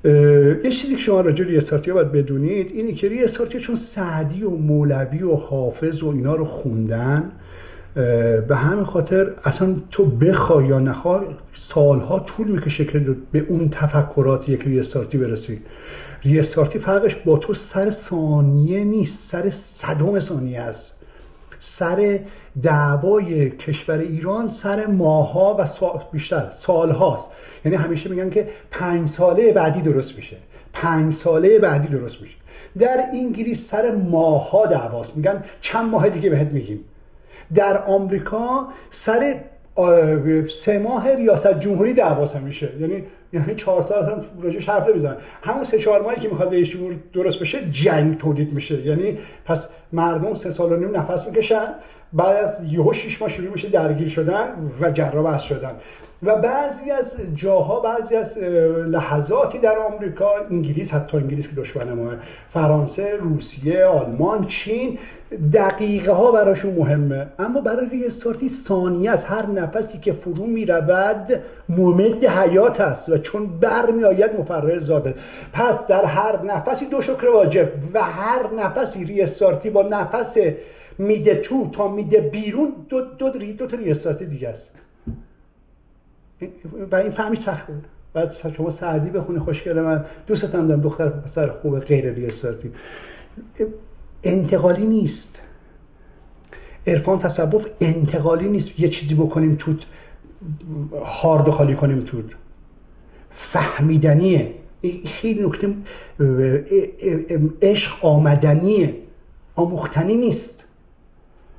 یه چیزی که شما راجع به ریاستارتی باید بدونید اینه که ریاستارتی چون سعدی و مولوی و حافظ و اینا رو خوندن، به همین خاطر اصلا تو بخوای یا نخوای سالها طول میکشه که به اون تفکرات یک ریاستارتی برسی. ریاستارتی فرقش با تو سر ثانیه نیست، سر صدم ثانیه است. سر دعوای کشور ایران سر ماها و بیشتر سالهاست. یعنی همیشه میگن که 5 ساله بعدی درست میشه، 5 ساله بعدی درست میشه. در انگلیس سر ماها دعواست، میگن چند ماه دیگه بهت میگیم. در آمریکا سر 3 ماه ریاست جمهوری دعواست همیشه، یعنی 4 سال هم راجعش حرف نمیزنن. همون 3-4 ماهی که میخواد رئیس جمهور درست بشه جنگ تولید میشه. یعنی پس مردم 3 سال و نیم نفس میکشن، بعد از یهو 6 ماه شروع میشه درگیر شدن و جر و بحث شدن. و بعضی از جاها، بعضی از لحظاتی در آمریکا، انگلیس، حتی انگلیس که دشمن ما، فرانسه، روسیه، آلمان، چین، دقیقه ها براشون مهمه. اما برای ریاستارتی ثانیه از هر نفسی که فرو میرود ممد حیات است و چون برمی آید مفرح زاده. پس در هر نفسی 2 شکر واجب و هر نفسی ریاستارتی با نفس میده تو تا میده بیرون دو تا ریاستارتی دیگه است. و این فهمی سخته. بعد شما سعدی بخونی خوشگله، من دوستم دارم، دختر پسر خوب غیر ریاستارتی. انتقالی نیست. عرفان تصوف انتقالی نیست یه چیزی بکنیم توت هارد خالی کنیم توت. فهمیدنیه. خیلی نکته عشق آمدنیه، آموختنی نیست.